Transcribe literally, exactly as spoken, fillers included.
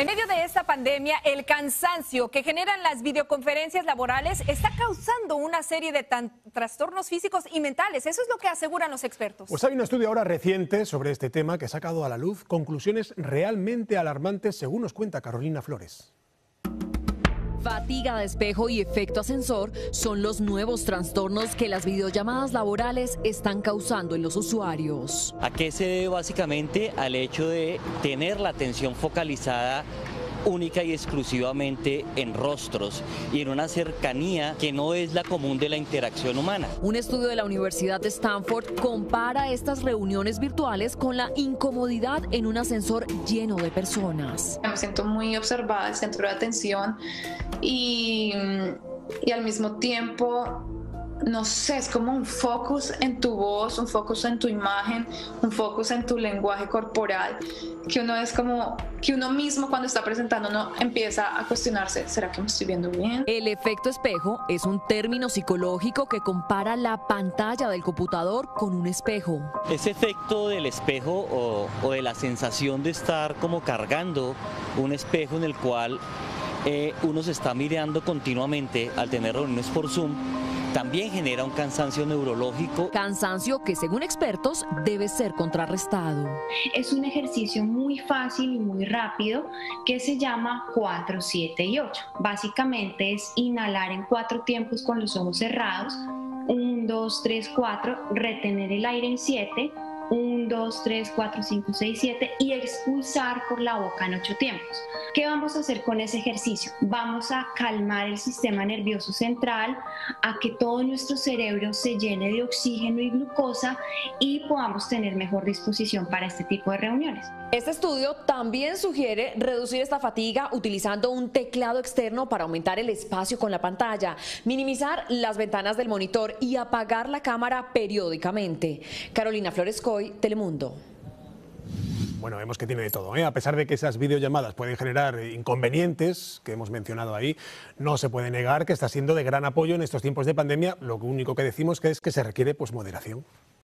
En medio de esta pandemia, el cansancio que generan las videoconferencias laborales está causando una serie de trastornos físicos y mentales. Eso es lo que aseguran los expertos. Pues hay un estudio ahora reciente sobre este tema que ha sacado a la luz conclusiones realmente alarmantes, según nos cuenta Carolina Flores. Fatiga de espejo y efecto ascensor son los nuevos trastornos que las videollamadas laborales están causando en los usuarios. ¿A qué se debe? Básicamente al hecho de tener la atención focalizada única y exclusivamente en rostros y en una cercanía que no es la común de la interacción humana. Un estudio de la Universidad de Stanford compara estas reuniones virtuales con la incomodidad en un ascensor lleno de personas. Me siento muy observada, el centro de atención y, y al mismo tiempo, no sé, es como un focus en tu voz, un focus en tu imagen, un focus en tu lenguaje corporal, que uno es como, que uno mismo cuando está presentando uno empieza a cuestionarse, ¿será que me estoy viendo bien? El efecto espejo es un término psicológico que compara la pantalla del computador con un espejo. Ese efecto del espejo o, o de la sensación de estar como cargando un espejo en el cual eh, uno se está mirando continuamente al tener reuniones por Zoom, también genera un cansancio neurológico. Cansancio que, según expertos, debe ser contrarrestado. Es un ejercicio muy fácil y muy rápido que se llama cuatro, siete y ocho. Básicamente es inhalar en cuatro tiempos con los ojos cerrados. uno, dos, tres, cuatro. Retener el aire en siete. uno, dos, tres, cuatro, cinco, seis, siete y expulsar por la boca en ocho tiempos. ¿Qué vamos a hacer con ese ejercicio? Vamos a calmar el sistema nervioso central, a que todo nuestro cerebro se llene de oxígeno y glucosa y podamos tener mejor disposición para este tipo de reuniones. Este estudio también sugiere reducir esta fatiga utilizando un teclado externo para aumentar el espacio con la pantalla, minimizar las ventanas del monitor y apagar la cámara periódicamente. Carolina Flores Coy, Telemundo. Bueno, vemos que tiene de todo, ¿eh? A pesar de que esas videollamadas pueden generar inconvenientes que hemos mencionado ahí, no se puede negar que está siendo de gran apoyo en estos tiempos de pandemia. Lo único que decimos que es que se requiere pues moderación.